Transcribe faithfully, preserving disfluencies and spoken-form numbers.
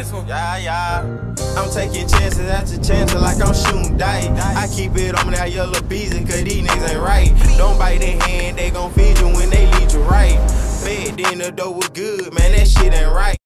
this one. Yeah, yeah. I'm taking chances after chances like I'm shooting dice. I keep it on that yellow beezy cause these niggas ain't right. Don't bite their hand, they gon' feed you when they lead you right. Fed then the dough was good, man, that shit ain't right.